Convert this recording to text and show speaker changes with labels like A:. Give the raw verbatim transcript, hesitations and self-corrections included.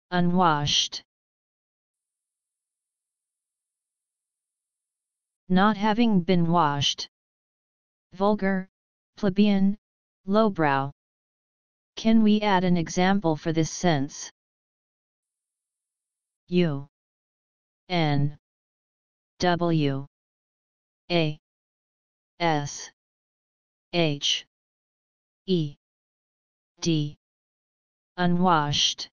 A: unwashed. Not having been washed. Vulgar, plebeian, lowbrow. Can we add an example for this sense? U N W A S H E D. Unwashed.